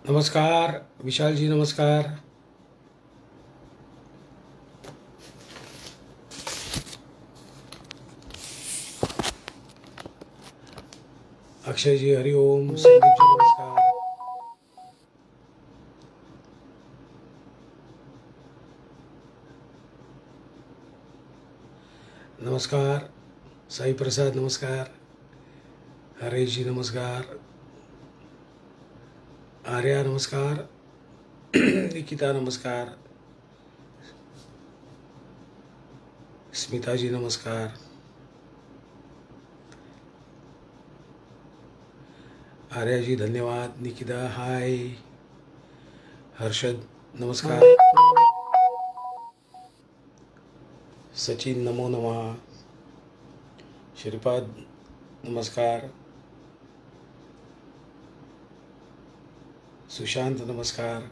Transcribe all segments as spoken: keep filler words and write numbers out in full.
नमस्कार विशाल जी, नमस्कार. अक्षय जी हरिओम. संदीप जी नमस्कार. नमस्कार साई प्रसाद, नमस्कार. हरेश जी नमस्कार. आर्या नमस्कार. निकिता नमस्कार. स्मिता जी नमस्कार. आर्या जी धन्यवाद. निकिता हाय. हर्षद नमस्कार. सचिन नमो नमः. श्रीपाद नमस्कार. सुशांत नमस्कार.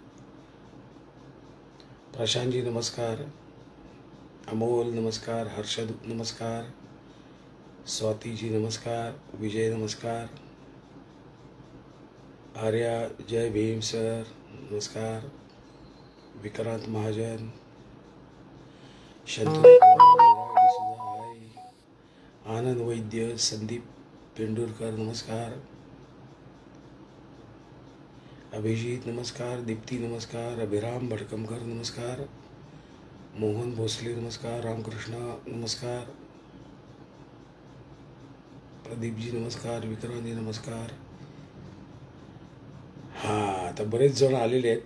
प्रशांत जी नमस्कार. अमोल नमस्कार. हर्षद नमस्कार. स्वाति जी नमस्कार. विजय नमस्कार. आर्या जय भीम सर नमस्कार. विक्रांत महाजन. शंतनू हाय. आनंद वैद्य. संदीप पेंडुरकर नमस्कार. अभिजीत नमस्कार. दीप्ती नमस्कार. अभिराम भटकमकर नमस्कार. मोहन भोसले नमस्कार. रामकृष्ण नमस्कार. प्रदीप जी नमस्कार. विक्रांत जी नमस्कार. हां, आता बरेच जण आलेले आहेत.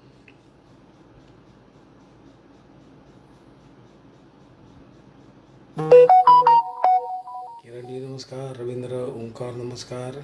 किरण जी नमस्कार. रवींद्र ओंकार नमस्कार.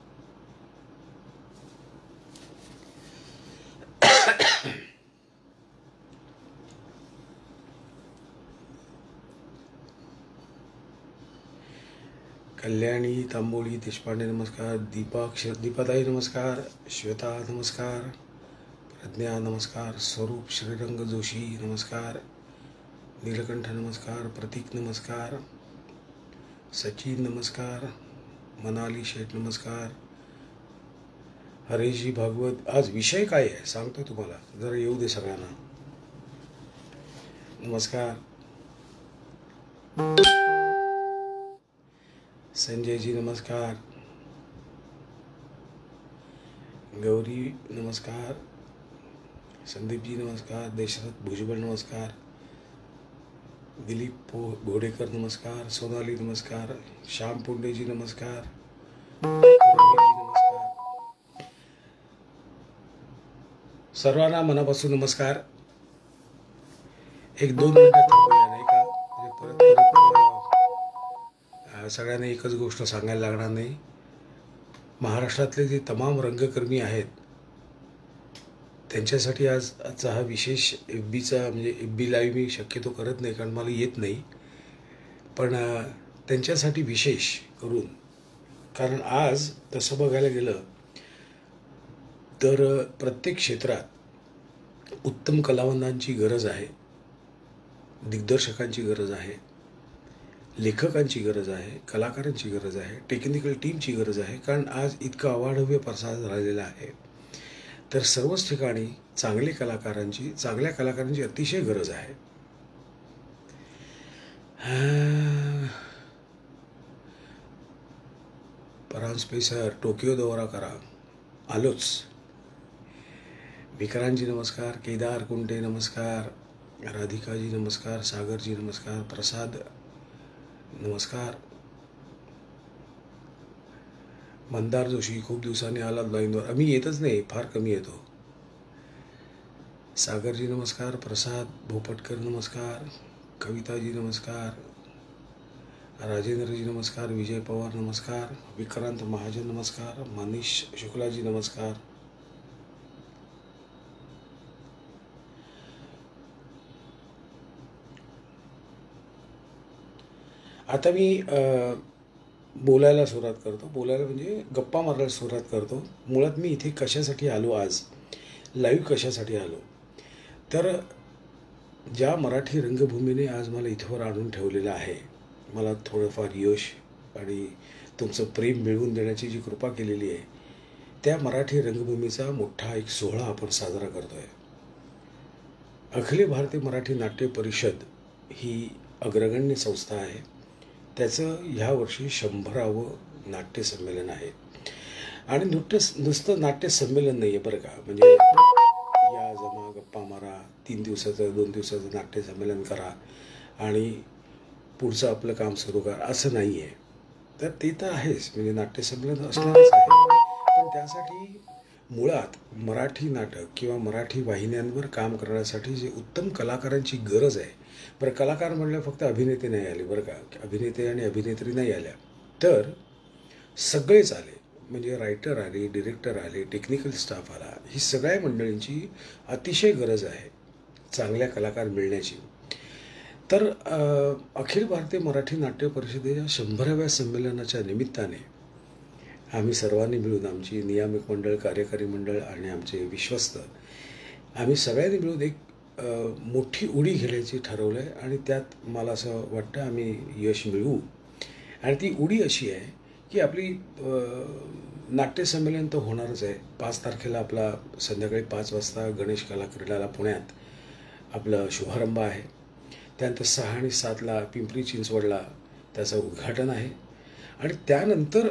कल्याणी तांबोळी देशपांडे नमस्कार. दीपा दीपाताई नमस्कार. श्वेता नमस्कार. प्रज्ञा नमस्कार. स्वरूप श्रीरंग जोशी नमस्कार. नीलकंठ नमस्कार. प्रतीक नमस्कार. सचिन नमस्कार. मनाली शेठ नमस्कार. हरेशजी भागवत. आज विषय काय आहे सांगतो तुम्हाला, जरा येऊ दे सगळ्यांना. नमस्कार. संजय जी नमस्कार. गौरी नमस्कार. संदीप जी नमस्कार. दशरथ भुजबळ नमस्कार. दिलीप पो घोडेकर नमस्कार. सोनाली नमस्कार. श्याम पुंडे जी नमस्कार. रवी जी नमस्कार. सर्वांना मनापासून नमस्कार. एक दोन मिनिटं थांबूया नाही का, म्हणजे परत परत सगळ्यांना एकच गोष्ट सांगायला लागणार नाही. महाराष्ट्रातले जे तमाम रंगकर्मी आहेत त्यांच्यासाठी आज आजचा हा विशेष एफ बीचा म्हणजे एफ बी लाईव्ह मी शक्यतो करत नाही कारण मला येत नाही, पण त्यांच्यासाठी विशेष करून, कारण आज तसं बघायला गेलं तर प्रत्येक क्षेत्रात उत्तम कलावंतांची गरज आहे, दिग्दर्शकांची गरज आहे, लेखकांची गरज आहे, कलाकारांची गरज आहे, टेक्निकल टीमची गरज आहे. कारण आज इतका अवाढव्य प्रसार झालेला आहे तर सर्वच ठिकाणी चांगले कलाकारांची चांगल्या कलाकारांची अतिशय गरज आहे. परांजपे सर टोकियो दौरा करा. आलोच. विक्रांतजी नमस्कार. केदार कुंटे नमस्कार. राधिकाजी नमस्कार. सागरजी नमस्कार. प्रसाद नमस्कार. मंदार जोशी खूप दिवसांनी आलात लाईनवर. आम्ही येतच नाही, फार कमी येतो. सागरजी नमस्कार. प्रसाद भोपटकर नमस्कार. कविताजी नमस्कार. राजेंद्रजी नमस्कार. विजय पवार नमस्कार. विक्रांत महाजन नमस्कार. मनीष शुक्लाजी नमस्कार. आता मी बोलायला सुरुवात करतो. बोलायला म्हणजे गप्पा मारायला सुरुवात करतो. मुळात मी इथे कशासाठी आलो, आज लाईव्ह कशासाठी आलो, तर ज्या मराठी रंगभूमीने आज मला इथवर आणून ठेवलेलं आहे, मला थोडंफार यश आणि तुमचं प्रेम मिळवून देण्याची जी कृपा केलेली आहे त्या मराठी रंगभूमीचा मोठा एक सोहळा आपण साजरा करतो आहे. अखिल भारतीय मराठी नाट्य परिषद ही अग्रगण्य संस्था आहे. त्याचं ह्या वर्षी शंभरावं नाट्य संमेलन आहे. आणि नृत्य नुसतं नाट्य संमेलन नाही आहे बरं का, म्हणजे या जमा गप्पा मारा, तीन दिवसाचं दोन दिवसाचं नाट्य संमेलन करा आणि पुढचं आपलं काम सुरू करा असं नाही आहे. तर ते तर आहेच, म्हणजे नाट्य संमेलन असणारच आहे, पण त्यासाठी मुळात मराठी नाटक किंवा मराठी वाहिन्यांवर काम करण्यासाठी जे उत्तम कलाकारांची गरज आहे. बरं, कलाकार म्हणलं फक्त अभिनेते नाही आले बरं का, अभिनेते आणि अभिनेत्री नाही आल्या, तर सगळेच आले, म्हणजे रायटर आले, डिरेक्टर आले, टेक्निकल स्टाफ आला. ही सगळ्या मंडळींची अतिशय गरज आहे चांगल्या कलाकार मिळण्याची. तर अखिल भारतीय मराठी नाट्य परिषदेच्या शंभराव्या संमेलनाच्या निमित्ताने आम्ही सर्वांनी मिळून, आमची नियामक मंडळ, कार्यकारी मंडळ आणि आमचे विश्वस्त, आम्ही सगळ्यांनी मिळून एक मोठी उडी घेण्याची ठरवलं आहे. आणि त्यात मला असं वाटतं आम्ही यश मिळवू. आणि ती उडी अशी आहे की आपली नाट्यसंमेलन तर होणारच आहे. पाच तारखेला आपला संध्याकाळी पाच वाजता गणेश कला क्रीडाला पुण्यात आपलं शुभारंभ आहे. त्यानंतर सहा आणि सातला पिंपरी चिंचवडला त्याचं उद्घाटन आहे. आणि त्यानंतर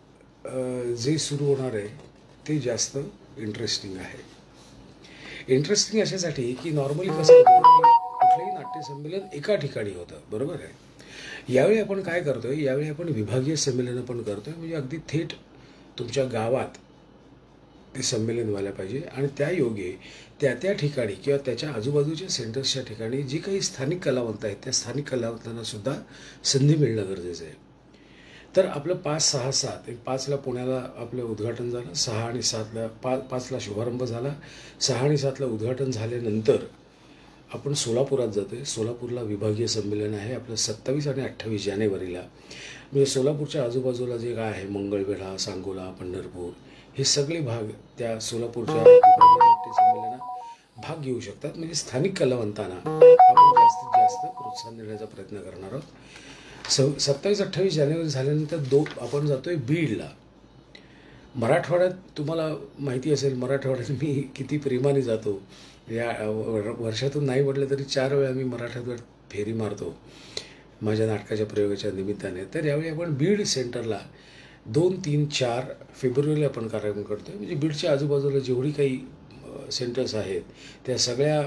जे सुरू होणार आहे ते जास्त इंटरेस्टिंग आहे. इंटरेस्टिंग अशासाठी की नॉर्मली कसं होतं की कुठलंही नाट्यसंमेलन एका ठिकाणी होतं, बरोबर आहे. यावेळी आपण काय करतो आहे, यावेळी आपण विभागीय संमेलनं पण करतो आहे, म्हणजे अगदी थेट तुमच्या गावात ते संमेलन व्हायला पाहिजे. आणि त्या योगे त्या त्या ठिकाणी किंवा त्याच्या आजूबाजूच्या सेंटर्सच्या ठिकाणी जी काही स्थानिक कलावंत आहेत त्या स्थानिक कलावंतांनासुद्धा संधी मिळणं गरजेचं आहे. तर आपलं पाच सहा सात एक पाचला पुण्याला आपलं उद्घाटन झालं, सहा आणि सातला पा पाचला शुभारंभ झाला, सहा आणि सातला उद्घाटन झाल्यानंतर आपण सोलापुरात जातो आहे. सोलापूरला विभागीय संमेलन आहे आपलं सत्तावीस आणि अठ्ठावीस जानेवारीला. म्हणजे सोलापूरच्या आजूबाजूला जे काय आहे, मंगळवेढा, सांगोला, पंढरपूर, हे सगळे भाग त्या सोलापूरच्या विभागीय नाट्य संमेलनात भाग घेऊ शकतात. म्हणजे स्थानिक कलावंतांना आपण जास्तीत जास्त प्रोत्साहन देण्याचा प्रयत्न करणार आहोत. स सत्तावीस अठ्ठावीस जानेवारी झाल्यानंतर दो आपण जातो आहे बीडला. मराठवाड्यात तुम्हाला माहिती असेल, मराठवाड्यात मी किती प्रेमाने जातो. या वर्षातून नाही म्हटलं तरी चार वेळा मी मराठवाड्यात फेरी मारतो माझ्या नाटकाच्या प्रयोगाच्या निमित्ताने. तर यावेळी आपण बीड सेंटरला दोन तीन चार फेब्रुवारीला आपण कार्यक्रम करतो आहे. म्हणजे बीडच्या आजूबाजूला जेवढी काही सेंटर्स आहेत त्या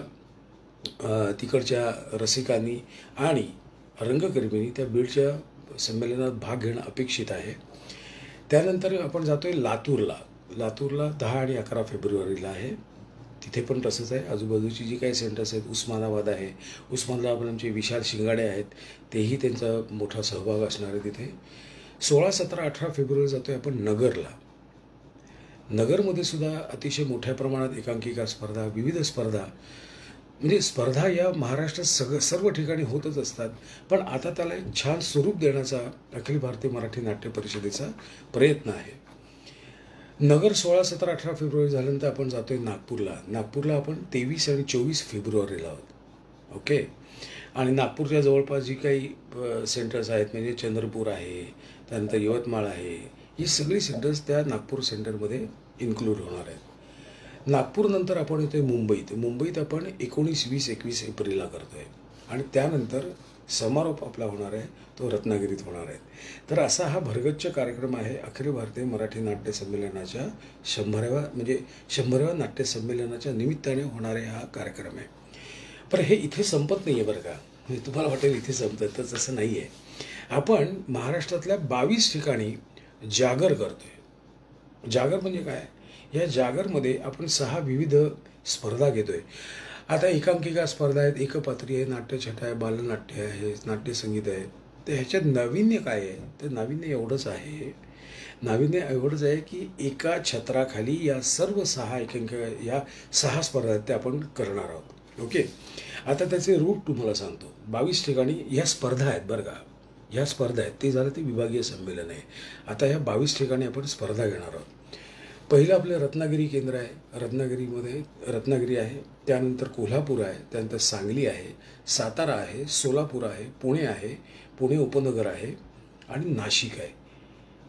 सगळ्या तिकडच्या रसिकांनी आणि रंगकर्मींनी त्या बीडच्या संमेलनात भाग घेणं अपेक्षित आहे. त्यानंतर आपण जातो आहे लातूरला. लातूरला दहा आणि अकरा फेब्रुवारीला आहे. तिथे पण तसंच आहे. आजूबाजूची जी काही सेंटर्स आहेत, उस्मानाबाद आहे, उस्मानाबाद आमचे विशाल शिंगाडे आहेत, तेही त्यांचा मोठा सहभाग असणार आहे तिथे. सोळा सतरा अठरा फेब्रुवारी जातो आहे आपण नगरला. नगरमध्ये सुद्धा अतिशय मोठ्या प्रमाणात एकांकिका स्पर्धा, विविध स्पर्धा, म्हणजे स्पर्धा या महाराष्ट्रात सगळं सर्व ठिकाणी होतच असतात. पण आता त्याला एक छान स्वरूप देण्याचा अखिल भारतीय मराठी नाट्य परिषदेचा प्रयत्न आहे. नगर सोळा सतरा अठरा फेब्रुवारी झाल्यानंतर आपण जातो आहे नागपूरला. नागपूरला आपण तेवीस आणि चोवीस फेब्रुवारीला आहोत. ओके. आणि नागपूरच्या जवळपास जी काही सेंटर्स आहेत, म्हणजे चंद्रपूर आहे, त्यानंतर यवतमाळ आहे, ही सगळी सेंटर्स त्या नागपूर सेंटरमध्ये इन्क्लूड होणार आहेत. नागपूरनंतर आपण येतो आहे मुंबईत. मुंबईत आपण एकोणीस वीस एकवीस एप्रिलला करतो आहे. आणि त्यानंतर समारोप आपला होणार आहे तो रत्नागिरीत होणार आहे. तर असा हा भरगच्च कार्यक्रम आहे अखिल भारतीय मराठी नाट्य संमेलनाच्या शंभराव्या म्हणजे शंभराव्या नाट्य संमेलनाच्या निमित्ताने होणारे हा कार्यक्रम आहे. पण हे इथे संपत नाही आहे बरं का. म्हणजे तुम्हाला वाटेल इथे संपतं, तर तसं नाही आहे. आपण महाराष्ट्रातल्या बावीस ठिकाणी जागर करतो आहे. जागर म्हणजे काय, या जागरमध्ये आपण सहा विविध स्पर्धा घेतो आहे. आता एकांकिका स्पर्धा आहेत, एकपात्री आहे, नाट्यछटा आहे, बालनाट्य आहे, नाट्यसंगीत आहे. तर ह्याच्यात नाविन्य काय आहे, तर नाविन्य एवढंच आहे नाविन्य एवढंच आहे की एका छत्राखाली या सर्व सहा एकांकिका, या सहा स्पर्धा आहेत त्या आपण करणार आहोत. ओके. आता त्याचे रूट तुम्हाला सांगतो. बावीस ठिकाणी ह्या स्पर्धा आहेत बरं का, ह्या स्पर्धा आहेत. ते झालं ते विभागीय संमेलन आहे. आता ह्या बावीस ठिकाणी आपण स्पर्धा घेणार आहोत. पहिलं आपलं रत्नागिरी केंद्र आहे. रत्नागिरीमध्ये रत्नागिरी आहे, त्यानंतर कोल्हापूर आहे, त्यानंतर सांगली आहे, सातारा आहे, सोलापूर आहे, पुणे आहे, पुणे उपनगर आहे आणि नाशिक आहे.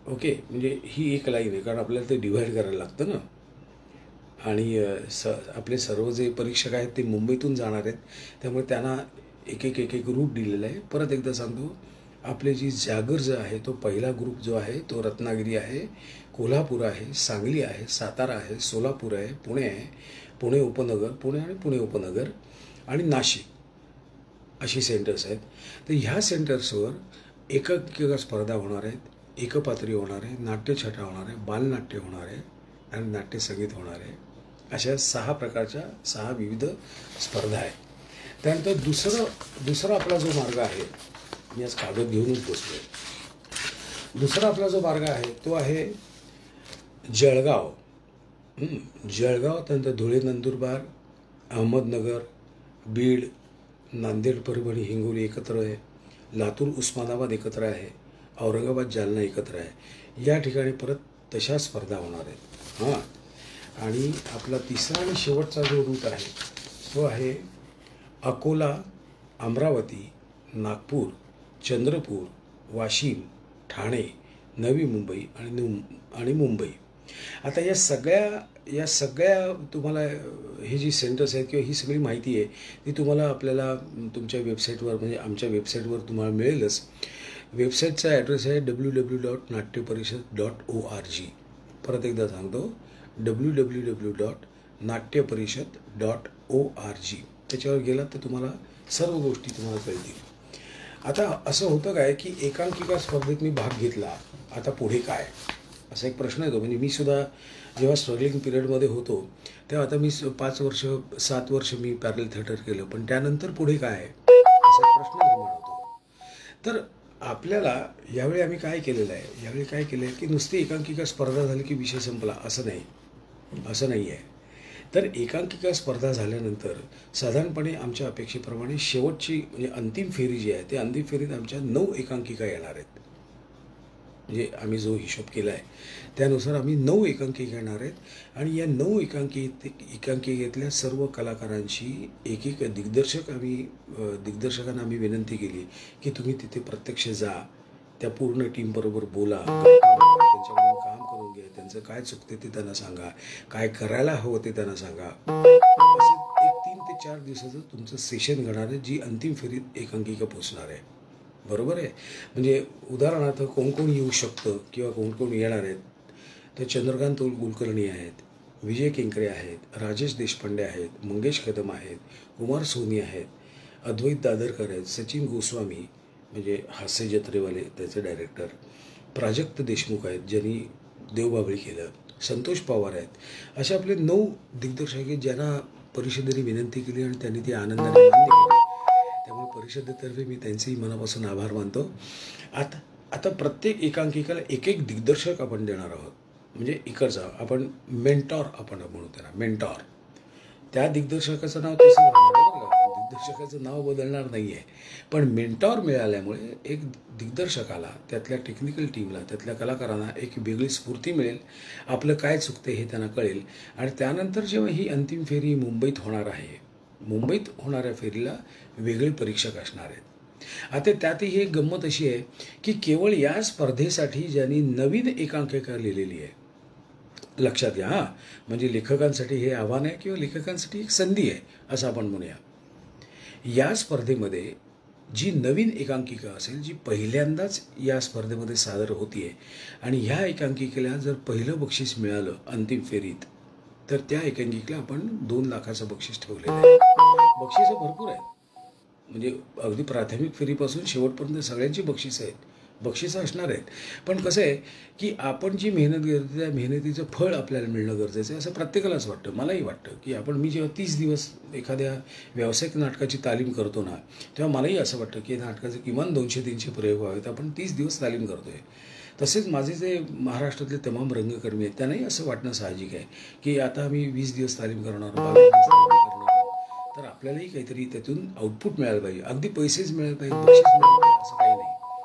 ओके, म्हणजे ही एक लाईन आहे, कारण आपल्याला ते डिव्हाइड करायला लागतं ना. आणि स आपले सर्व जे परीक्षक आहेत ते मुंबईतून जाणार आहेत, त्यामुळे त्यांना एक एक एक एक रूट दिलेला आहे. परत एकदा सांगतो, आपले जी जागर जो आहे तो पहिला ग्रुप जो आहे तो रत्नागिरी आहे, कोल्हापूर आहे, सांगली आहे, सातारा आहे, सोलापूर आहे, पुणे आहे, पुणे उपनगर, पुणे आणि पुणे उपनगर आणि नाशिक अशी सेंटर्स आहेत. तर ह्या सेंटर्सवर एकांकिका स्पर्धा होणार आहेत, एकपात्री होणार आहे, नाट्यछटा होणार आहे, बालनाट्य होणार आहे आणि नाट्यसंगीत होणार आहे. अशा सहा प्रकारच्या सहा विविध स्पर्धा आहेत. त्यानंतर दुसरं दुसरा आपला जो मार्ग आहे, मी आज कागद घेऊनच बसलो आहे. दुसरा आपला जो मार्ग आहे तो आहे जळगाव. जळगाव, त्यानंतर धुळे, नंदुरबार, अहमदनगर, बीड, नांदेड, परभणी, हिंगोली एकत्र आहे, लातूर, उस्मानाबाद एकत्र आहे, औरंगाबाद, जालना एकत्र आहे. या ठिकाणी परत तशा स्पर्धा होणार आहेत. हां, आणि आपला तिसरा आणि शेवटचा जो रूट आहे तो आहे अकोला, अमरावती, नागपूर, चंद्रपूर, वाशिम, ठाणे, नवी मुंबई आणि नु आणि मुंबई. आता या सगळ्या या सगळ्या तुम्हाला हे जी सेंटर्स आहेत किंवा ही सगळी माहिती आहे ती तुम्हाला आपल्याला तुमच्या वेबसाईटवर, म्हणजे आमच्या वेबसाईटवर तुम्हाला मिळेलच. वेबसाईटचा ॲड्रेस आहे W W dot Natyaparishad dot O R G. परत एकदा सांगतो, W W W dot Natyaparishad dot O R G. त्याच्यावर गेलात तर तुम्हाला सर्व गोष्टी तुम्हाला कळतील. आता असं होतं काय की एकांकिका स्पर्धेत मी भाग घेतला, आता पुढे काय असा एक प्रश्न येतो. म्हणजे मी सुद्धा जेव्हा स्ट्रगलिंग पिरियडमध्ये होतो तेव्हा, आता मी पाच वर्ष सात वर्ष मी पॅरलल थिएटर केलं, पण त्यानंतर पुढे काय असा एक प्रश्न निर्माण होतो. तर आपल्याला यावेळी आम्ही काय केलेलं आहे, यावेळी काय केलं आहे की नुसती एकांकिका स्पर्धा झाली की विषय संपला असं नाही, असं नाही आहे. तर एकांकिका स्पर्धा झाल्यानंतर साधारणपणे आमच्या अपेक्षेप्रमाणे शेवटची म्हणजे अंतिम फेरी जी आहे, ते अंतिम फेरीत आमच्या नऊ एकांकिका येणार आहेत. म्हणजे आम्ही जो हिशोब केला आहे त्यानुसार आम्ही नऊ एकांकिका येणार आहेत. आणि या नऊ एकांकि एकांकिकेतल्या सर्व कलाकारांची एक एक दिग्दर्शक आम्ही दिग्दर्शकांना आम्ही विनंती केली की तुम्ही तिथे प्रत्यक्ष जा, त्या पूर्ण टीमबरोबर बोला, त्यांच्याकडून काम करून घ्या, त्यांचं काय चुकते ते त्यांना सांगा, काय करायला हवं ते त्यांना सांगा. असे एक तीन ते चार दिवसाचं तुमचं सेशन घडणार आहे, जी अंतिम फेरीत एकांकिका पोचणार आहे. बरोबर आहे. म्हणजे उदाहरणार्थ कोण कोण येऊ शकतं किंवा कोण कोण येणार आहेत, तर चंद्रकांत कुलकर्णी आहेत, विजय केंकरे आहेत, राजेश देशपांडे आहेत, मंगेश कदम आहेत, कुमार सोनी आहेत, अद्वैत दादरकर आहेत, सचिन गोस्वामी म्हणजे हास्य जत्रेवाले त्याचे डायरेक्टर, प्राजक्त देशमुख आहेत ज्यांनी देवबाभळी केलं, संतोष पवार आहेत. असे आपले नऊ दिग्दर्शक आहेत ज्यांना परिषदेने विनंती केली आणि त्यांनी ती आनंदाने मान्य केली. त्यामुळे परिषदेतर्फे मी त्यांचेही मनापासून आभार मानतो. आता आता प्रत्येक एकांकिकेला एक एक दिग्दर्शक आपण देणार आहोत. म्हणजे इकडचा आपण मेंटॉर आपण म्हणू त्याला मेंटॉर. त्या दिग्दर्शकाचं नाव तसं राहणार बरं का, दिग्दर्शकाचं नाव बदलणार नाही आहे. पण मेंटॉर मिळाल्यामुळे एक दिग्दर्शकाला, त्यातल्या टेक्निकल टीमला, त्यातल्या कलाकारांना एक वेगळी स्फूर्ती मिळेल, आपलं काय चुकते हे त्यांना कळेल. आणि त्यानंतर जेव्हा ही अंतिम फेरी मुंबईत होणार आहे, मुंबईत होणाऱ्या फेरीला वेगळे परीक्षक असणार आहेत. आता त्यातही एक गंमत अशी आहे की केवळ या स्पर्धेसाठी ज्यांनी नवीन एकांकिका लिहिलेली आहे, लक्षात घ्या हां, म्हणजे लेखकांसाठी हे आव्हान आहे किंवा लेखकांसाठी एक संधी आहे असं आपण म्हणूया. या स्पर्धेमध्ये जी नवीन एकांकिका असेल, जी पहिल्यांदाच या स्पर्धेमध्ये सादर होतीये, आणि ह्या एकांकिकेला जर पहिलं बक्षीस मिळालं अंतिम फेरीत, तर त्या एकांकिकेला आपण दोन लाखाचं बक्षीस ठेवलेलं आहे. बक्षिसं भरपूर आहेत, म्हणजे अगदी प्राथमिक फेरीपासून शेवटपर्यंत सगळ्यांची बक्षिसं आहेत, बक्षिसं असणार आहेत. पण कसं आहे की आपण जी मेहनत करतो त्या मेहनतीचं फळ आपल्याला मिळणं गरजेचं आहे असं प्रत्येकालाच वाटतं. मलाही वाटतं की आपण मी जेव्हा तीस दिवस एखाद्या व्यावसायिक नाटकाची तालीम करतो ना, तेव्हा मलाही असं वाटतं की नाटकाचे किमान दोनशे तीनशे प्रयोग व्हावेत. आपण तीस दिवस तालीम करतो आहे. तसेच माझे जे महाराष्ट्रातले तमाम रंगकर्मी आहेत त्यांनाही असं वाटणं साहजिक आहे की आता आम्ही वीस दिवस तालीम करणार, बावीस दिवस तालीम करणार, तर आपल्यालाही काहीतरी त्यातून आउटपुट मिळालं पाहिजे. अगदी पैसेच मिळाले पाहिजे, बक्षीस मिळालं पाहिजे असं काही नाही,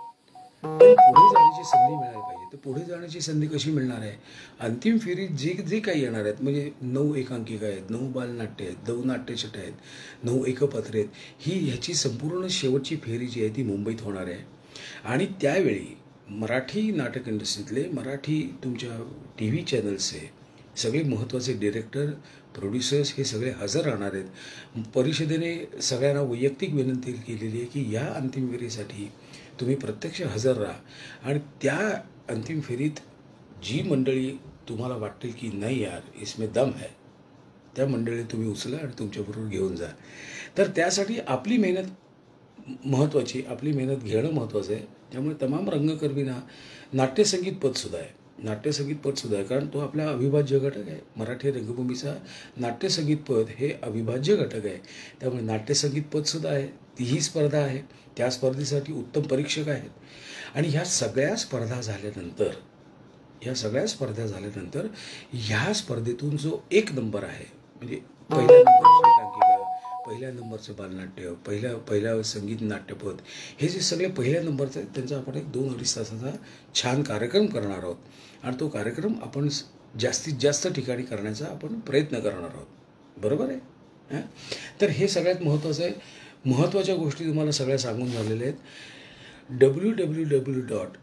पण पुढे जाण्याची संधी मिळायला पाहिजे. तर पुढे जाण्याची संधी कशी मिळणार आहे? अंतिम फेरीत जे जे काही येणार आहेत, म्हणजे नऊ एकांकिका आहेत, नऊ बालनाट्य आहेत, नऊ नाट्यछटा आहेत, नऊ एकपात्रे आहेत, ही ह्याची संपूर्ण शेवटची फेरी जी आहे ती मुंबईत होणार आहे. आणि त्यावेळी मराठी नाटक इंडस्ट्रीतले, मराठी तुमच्या टी व्ही चॅनल्सचे सगळे महत्त्वाचे डिरेक्टर, प्रोड्युसर्स हे सगळे हजर राहणार आहेत. परिषदेने सगळ्यांना वैयक्तिक विनंती केलेली आहे की या अंतिम फेरीसाठी तुम्ही प्रत्यक्ष हजर राहा आणि त्या अंतिम फेरीत जी मंडळी तुम्हाला वाटेल की नाही यार इसमें दम है, त्या मंडळी तुम्ही उचला आणि तुमच्याबरोबर घेऊन जा. तर त्यासाठी आपली मेहनत महत्त्वाची, आपली मेहनत घेणं महत्त्वाचं आहे. त्यामुळे तमाम रंगकर्मींना नाट्यसंगीत पदसुद्धा आहे, नाट्यसंगीत पदसुद्धा आहे, कारण तो आपला अविभाज्य घटक आहे. मराठी रंगभूमीचा नाट्यसंगीत पद हे अविभाज्य घटक आहे. त्यामुळे नाट्यसंगीत पदसुद्धा आहे. तीही स्पर्धा आहे. त्या स्पर्धेसाठी उत्तम परीक्षक आहेत. आणि ह्या सगळ्या स्पर्धा झाल्यानंतर ह्या सगळ्या स्पर्धा झाल्यानंतर ह्या स्पर्धेतून जो एक नंबर आहे, म्हणजे पहिल्या नंबरची एकांकिका, पहिल्या नंबरचं बालनाट्य, पहिल्या पहिल्या संगीत नाट्यपद, हे जे सगळे पहिल्या नंबरचं आहेत त्यांचा आपण एक दोन अडीच तासाचा छान कार्यक्रम करणार आहोत. आणि तो कार्यक्रम आपण जास्तीत जास्त ठिकाणी करण्याचा आपण प्रयत्न करणार आहोत. बरोबर आहे हां. तर हे सगळ्यात महत्त्वाचं आहे. महत्त्वाच्या गोष्टी तुम्हाला सगळ्या सांगून झालेल्या आहेत. W W W dot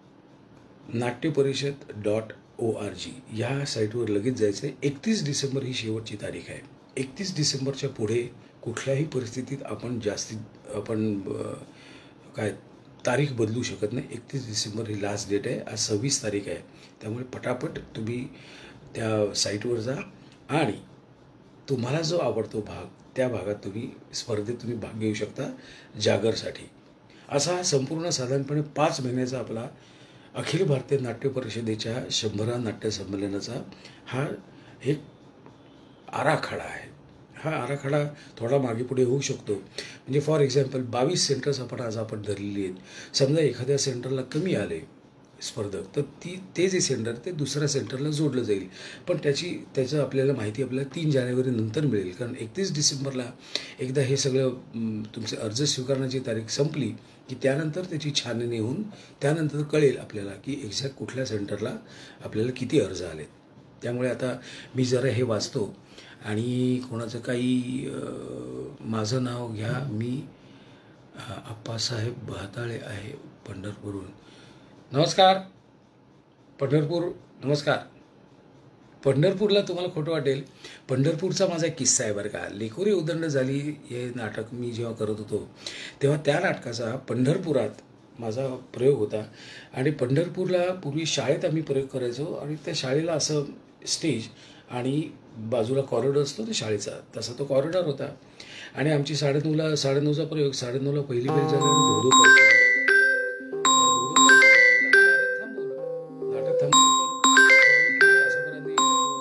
Natyaparishad dot O R G ह्या साईटवर लगेच जायचं आहे. एकतीस डिसेंबर ही शेवटची तारीख आहे. एकतीस डिसेंबरच्या पुढे कुठल्याही परिस्थितीत आपण जास्तीत आपण काय तारीख बदलू शकत नाही. एकतीस डिसेंबर ही लास्ट डेट आहे. आज सव्वीस तारीख आहे. त्यामुळे पटापट तुम्ही त्या साईटवर जा आणि तुम्हाला जो आवडतो भाग त्या भागात तुम्ही स्पर्धेत तुम्ही भाग घेऊ शकता जागरसाठी. असा हा संपूर्ण साधारणपणे पाच महिन्याचा आपला अखिल भारतीय नाट्य परिषदेच्या शंभरा नाट्य संमेलनाचा हा एक आराखडा आहे. हा आराखडा थोडा मागे पुढे होऊ शकतो. म्हणजे फॉर एक्झाम्पल बावीस सेंटर्स आपण आज आपण धरलेली आहेत. समजा एखाद्या सेंटरला कमी आले स्पर्धक तर ती ते जे सेंटर ते दुसऱ्या सेंटरला जोडलं जाईल. पण त्याची त्याचं आपल्याला माहिती आपल्याला तीन जानेवारी नंतर मिळेल. कारण एकतीस डिसेंबरला एकदा हे सगळं तुमचे अर्ज स्वीकारण्याची तारीख संपली की त्यानंतर त्याची छाननी होऊन त्यानंतर कळेल आपल्याला की एक्झॅक्ट कुठल्या सेंटरला आपल्याला किती अर्ज आलेत. त्यामुळे आता मी जरा हे वाचतो आणि कोणाचं काही माझं नाव घ्या. मी आप्पासाहेब भाताळे आहे पंढरपूरहून. नमस्कार पंढरपूर. नमस्कार. पंढरपूरला तुम्हाला खोटं वाटेल, पंढरपूरचा माझा एक किस्सा आहे बरं का. लेकुरी उदंड झाली हे नाटक मी जेव्हा करत होतो तेव्हा त्या नाटकाचा पंढरपुरात माझा प्रयोग होता. आणि पंढरपूरला पूर्वी शाळेत आम्ही प्रयोग करायचो आणि त्या शाळेला असं स्टेज आणि बाजूला कॉरिडॉर असतो ना शाळेचा, तसा तो कॉरिडॉर होता. आणि आमची साडेनऊला साडेनऊचा प्रयोग साडेनऊला पहिली फेरी झाला आणि धोधो पाऊस नाटक थांबवलं. असापर्यंत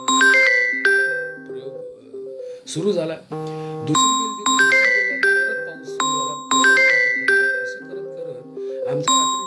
प्रयोग सुरू झाला. दुसरी बेल दिली, परत पाऊस सुरू झाला. असं करत करत आमचं रात्री